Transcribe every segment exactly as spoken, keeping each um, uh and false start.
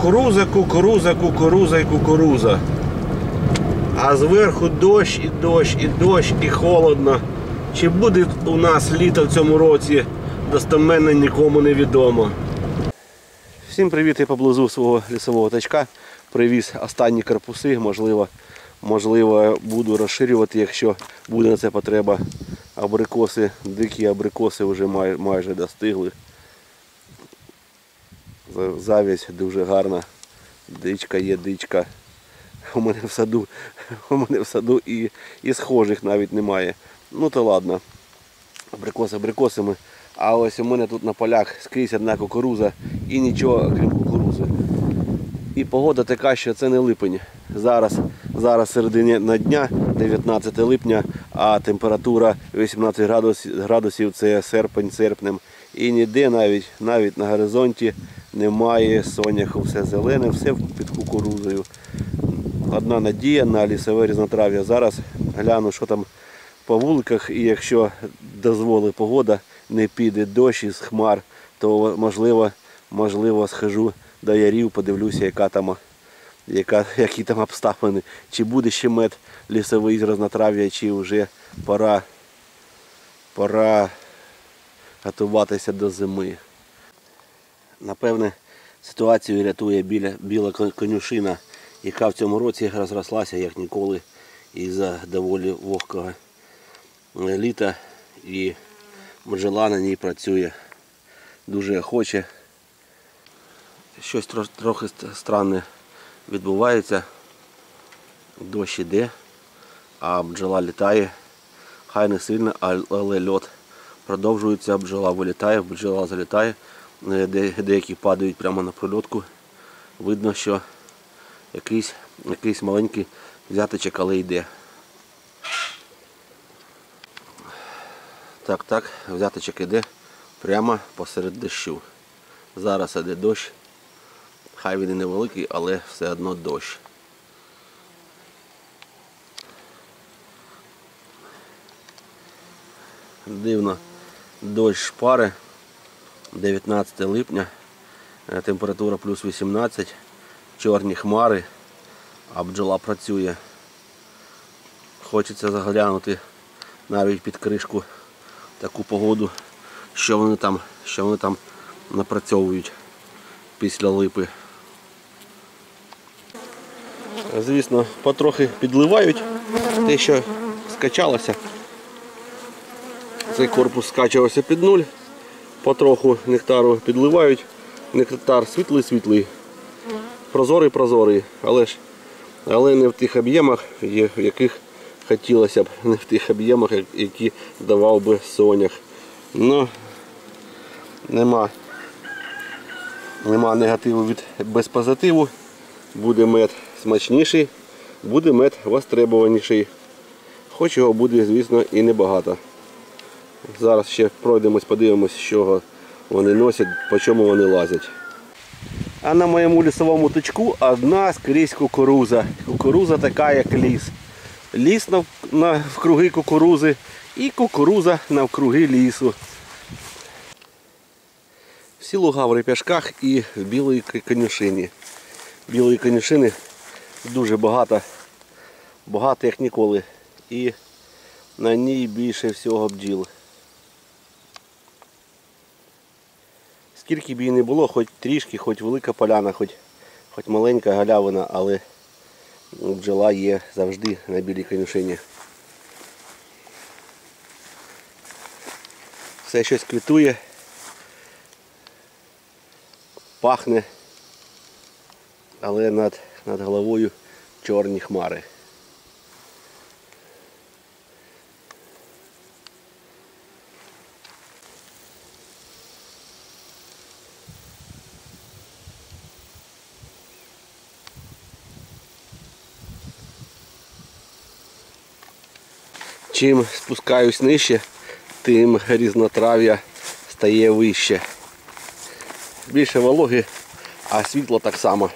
Кукуруза, кукуруза, кукуруза і кукуруза. А зверху дощ і дощ, і дощ, і холодно. Чи буде у нас літо в цьому році, достеменно нікому не відомо. Всім привіт, я поблизу свого лісового тачка привіз останні корпуси, можливо, можливо буду розширювати, якщо буде на це потреба. Абрикоси, дикі абрикоси вже май, майже достигли. Завість дуже гарна, дичка є, дичка. У мене в саду, у мене в саду і, і схожих навіть немає. Ну то ладно, абрикоси абрикосами. А ось у мене тут на полях скрізь одна кукуруза і нічого крім кукурузи. І погода така, що це не липень. Зараз, зараз середина дня, дев'ятнадцяте липня, а температура вісімнадцять градусів, це серпень серпнем. І ніде навіть, навіть на горизонті немає соняху, все зелене, все під кукурузою. Одна надія на лісове різнотрав'я. Зараз гляну, що там по вуликах, і якщо дозволить погода, не піде дощ із хмар, то можливо, можливо схожу до ярів, подивлюся, яка там, яка, які там обставини. Чи буде ще мед лісовий з різнотрав'я, чи вже пора, пора готуватися до зими. Напевне, ситуацію рятує біля, біла конюшина, яка в цьому році розрослася як ніколи із-за доволі вогкого літа, і бджола на ній працює дуже охоче. Щось трохи странне відбувається, дощ іде, а бджола літає, хай не сильно, але льот продовжується, бджола вилітає, бджола залітає, деякі падають прямо на прольотку. Видно, що якийсь, якийсь маленький взяточок, але йде. Так, так, взяточок іде прямо посеред дощу. Зараз іде дощ, хай він і невеликий, але все одно дощ. Дивно, дощ шпари, дев'ятнадцяте липня, температура плюс вісімнадцять, чорні хмари, а бджола працює. Хочеться заглянути навіть під кришку таку погоду, що вони там, що вони там напрацьовують після липи. Звісно, потрохи підливають те, що скачалося. Цей корпус скачувався під нуль, потроху нектару підливають. Нектар світлий-світлий, прозорий-прозорий, але ж але не в тих об'ємах, в яких хотілося б, не в тих об'ємах, які давав би сонях. Ну, нема, нема негативу від без позитиву. Буде мед смачніший, буде мед востребованіший. Хоч його буде, звісно, і небагато. Зараз ще пройдемось, подивимось, що вони носять, по чому вони лазять. А на моєму лісовому точку одна скрізь кукуруза. Кукуруза така, як ліс. Ліс навкруги кукурузи і кукуруза навкруги лісу. Всі луга в реп'яшках і в білої конюшині. Білої конюшини дуже багато, багато як ніколи. І на ній більше всього бджіл. Скільки б її не було, хоч трішки, хоч велика поляна, хоч, хоч маленька галявина, але бджола є завжди на білій конюшині. Все щось квітує, пахне, але над, над головою чорні хмари. Чим спускаюсь нижче, тим різнотрав'я стає вище. Більше вологи, а світло так само.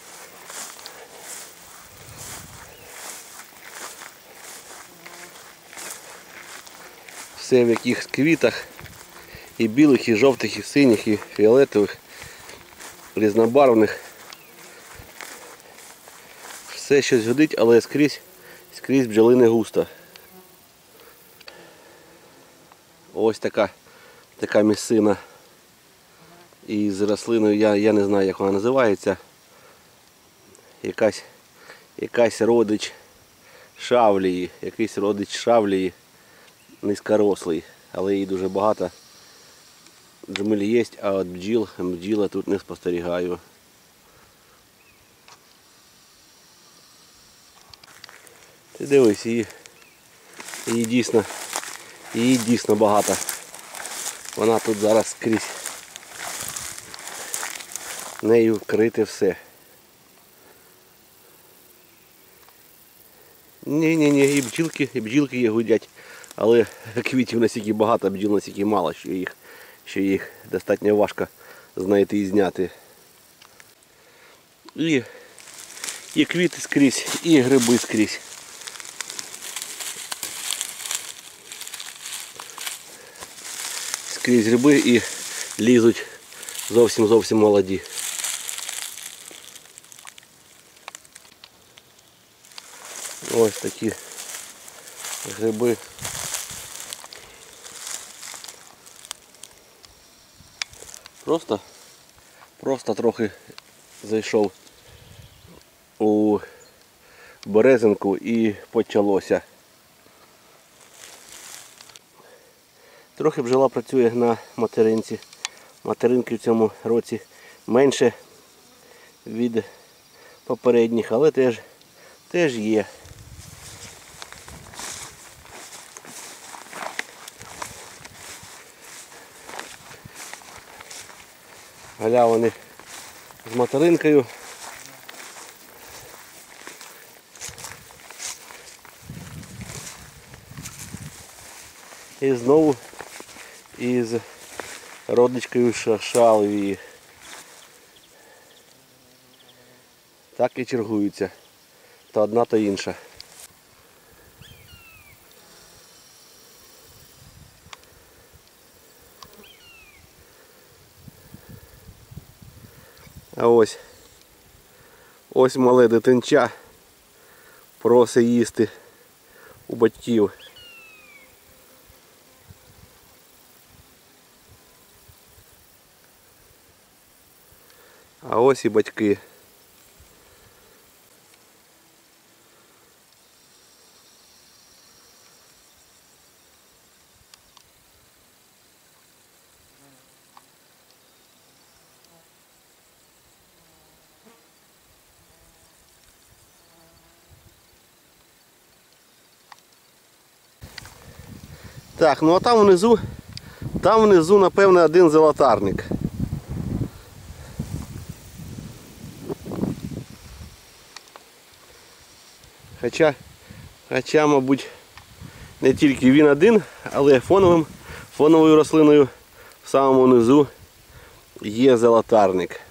Все в якихось квітах, і білих, і жовтих, і синіх, і фіолетових, різнобарвних. Все щось гудить, але скрізь, скрізь бджоли не густо. Ось така, така місцина із рослиною, я, я не знаю, як вона називається. Якась, якась родич шавлії, якийсь родич шавлії, низькорослий, але її дуже багато. Джмель є, а от бджіл, бджіла тут не спостерігаю. Ти дивись, її, її дійсно, її дійсно багато. Вона тут зараз скрізь. Нею вкрите все. Ні-ні-ні, і бджілки, і бджілки є гудять, але квітів настільки багато, бджіл настільки мало, що їх, що їх достатньо важко знайти і зняти. І, і квіти скрізь, і гриби скрізь. Скрізь гриби і лізуть зовсім-зовсім молоді. Ось такі гриби. Просто, просто трохи зайшов у березинку і почалося. Трохи бджола працює на материнці. Материнки в цьому році менше від попередніх, але теж, теж є. Галявини з материнкою. І знову із родичкою шалвії. Так і чергуються. То одна, то інша. А ось, ось мале дитинча просить їсти у батьків. А ось і батьки. Так, ну а там внизу, там внизу, напевно, один золотарник. Хоча, хоча, мабуть, не тільки він один, але фоновим, фоновою рослиною в самому низу є золотарник.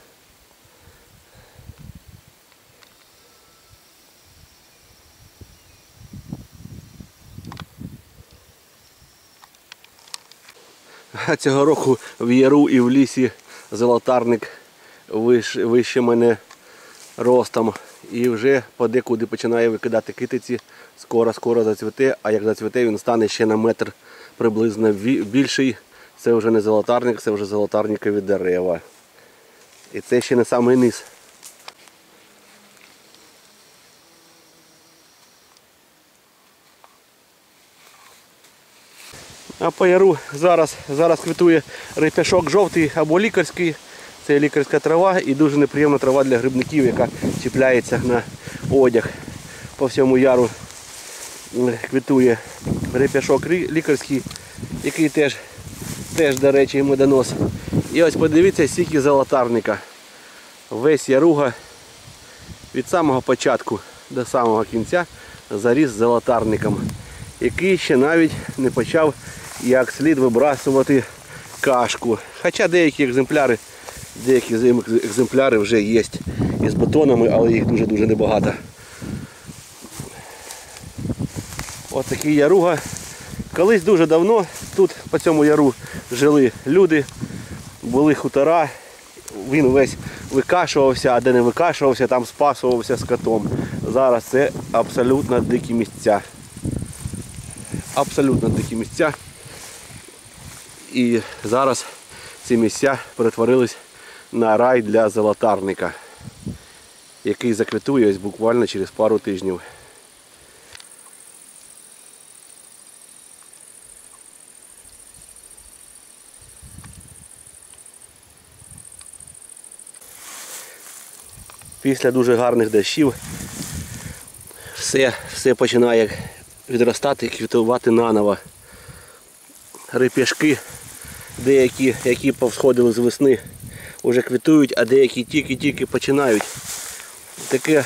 А цього року в яру і в лісі золотарник вище, вище мене ростом. І вже подекуди починає викидати китиці, скоро-скоро зацвіте, а як зацвіте, він стане ще на метр приблизно більший. Це вже не золотарник, це вже золотарникові дерева. І це ще не самий низ. А по яру зараз, зараз квітує реп'яшок жовтий або лікарський. Це лікарська трава і дуже неприємна трава для грибників, яка чіпляється на одяг. По всьому яру квітує реп'яшок лікарський, який теж, теж, до речі, медонос. І ось подивіться, скільки золотарника. Весь яруга від самого початку до самого кінця заріс золотарником, який ще навіть не почав як слід вибрасувати кашку. Хоча деякі екземпляри Деякі екземпляри вже є із бутонами, але їх дуже-дуже небагато. Ось такий яруга. Колись дуже давно тут по цьому яру жили люди, були хутора, він весь викашувався, а де не викашувався, там спасувався скотом. зараз це абсолютно дикі місця. Абсолютно дикі місця. І зараз ці місця перетворились на рай для золотарника, який заквітує ось буквально через пару тижнів. Після дуже гарних дощів все, все починає відростати і квітувати наново. Реп'яшки, деякі, які повсходили з весни, вже квітують, а деякі тільки-тільки починають. Таке,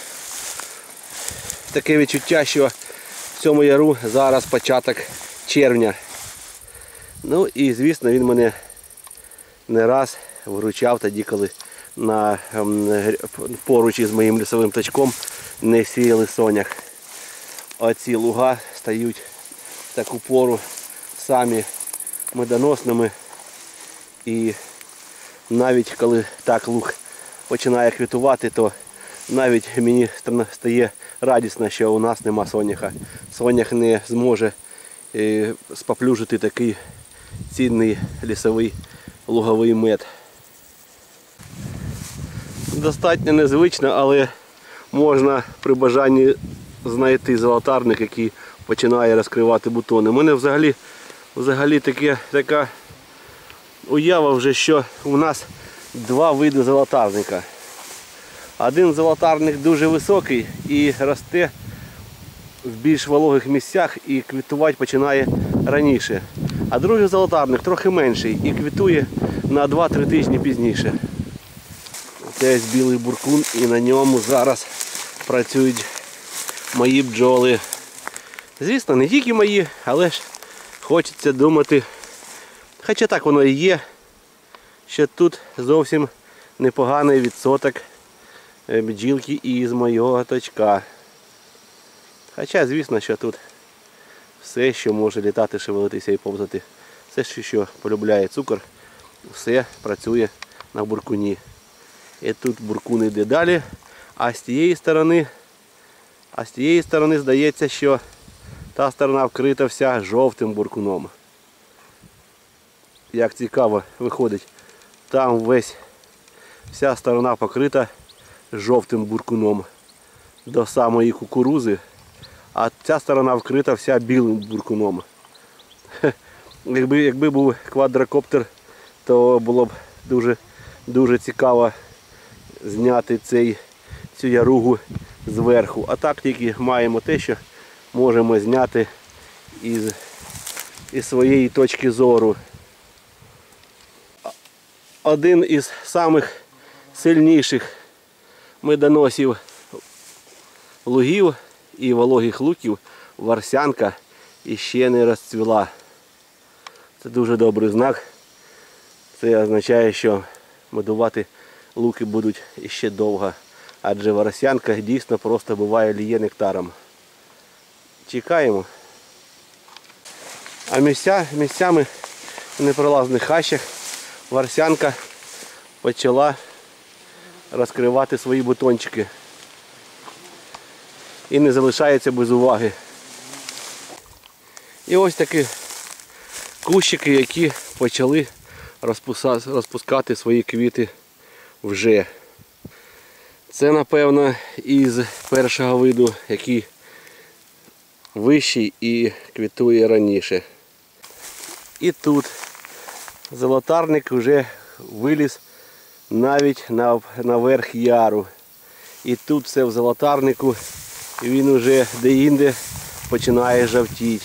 таке відчуття, що в цьому яру зараз початок червня. Ну і звісно, він мене не раз виручав тоді, коли на поруч із моїм лісовим тачком не сіяли сонях. Оці луга стають в таку пору самі медоносними. І навіть коли так луг починає квітувати, то навіть мені стає радісно, що у нас нема соняха. Сонях не зможе споплюжити такий цінний лісовий луговий мед. Достатньо незвично, але можна при бажанні знайти золотарник, який починає розкривати бутони. У мене взагалі, взагалі таке, така уява вже, що у нас два види золотарника. Один золотарник дуже високий і росте в більш вологих місцях і квітувати починає раніше. А другий золотарник трохи менший і квітує на два-три тижні пізніше. Це ось білий буркун, і на ньому зараз працюють мої бджоли. Звісно, не тільки мої, але ж хочеться думати, хоча так воно і є, що тут зовсім непоганий відсоток бджілки із моєго точка. Хоча, звісно, що тут все, що може літати, шевелитися і повзати, все, що полюбляє цукор, все працює на буркуні. І тут буркун йде далі, а з тієї сторони, а з тієї сторони здається, що та сторона вкрита вся жовтим буркуном. Як цікаво виходить, там весь вся сторона покрита жовтим буркуном до самої кукурузи, а ця сторона вкрита вся білим буркуном. Якби, якби був квадрокоптер, то було б дуже, дуже цікаво зняти цей, цю яругу зверху. А так тільки маємо те, що можемо зняти із, із своєї точки зору. Один із самих сильніших медоносів лугів і вологих луків, Варсянка, іще не розцвіла. Це дуже добрий знак. Це означає, що медувати луки будуть іще довго. Адже Варсянка дійсно просто буває ліє нектаром. Чекаємо. А місця, місцями в непролазних хащах Варсянка почала розкривати свої бутончики. І не залишається без уваги. І ось такі кущики, які почали розпускати свої квіти вже. Це, напевно, із першого виду, який вищий і квітує раніше. І тут золотарник вже виліз навіть на, на верх яру. І тут все в золотарнику, і він уже де-інде починає жовтіти.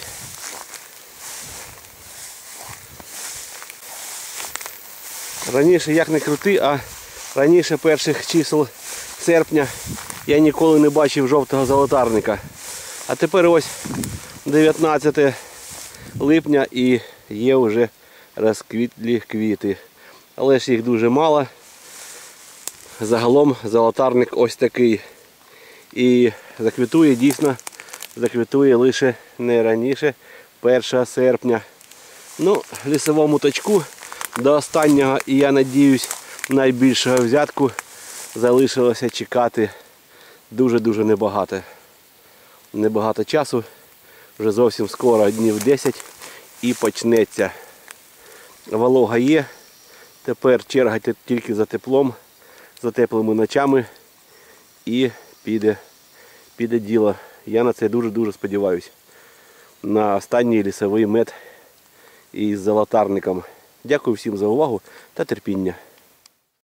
Раніше, як не крути, а раніше перших чисел серпня я ніколи не бачив жовтого золотарника. А тепер ось дев'ятнадцяте липня і є вже розквітлі квіти. Але ж їх дуже мало. Загалом золотарник ось такий. І заквітує, дійсно, заквітує лише не раніше першого серпня. Ну, лісовому точку до останнього, і я надіюсь, найбільшого взятку залишилося чекати дуже-дуже небагато. Небагато часу. Вже зовсім скоро, днів десять, і почнеться. Волога є. Тепер черга тільки за теплом, за теплими ночами. І піде, піде діло. Я на це дуже-дуже сподіваюся. На останній лісовий мед із золотарником. Дякую всім за увагу та терпіння.